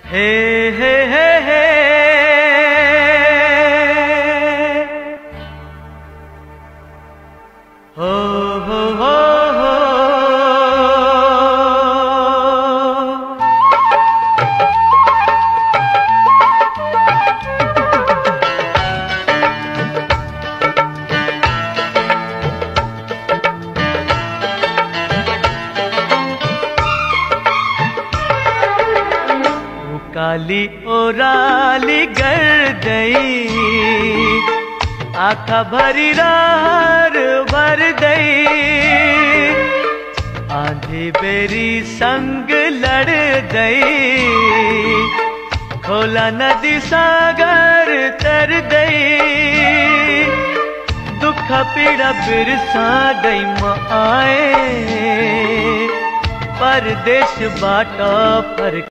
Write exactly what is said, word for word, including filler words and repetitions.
हे हे हे हे हो हो हो हो काली ओराली गर्दई आखा भरी रार भर दई आंधी बेरी संग लड़ दई खोला नदी सागर तर दई दुख पीड़ा बिरसा गई माए परदेश बाटा पर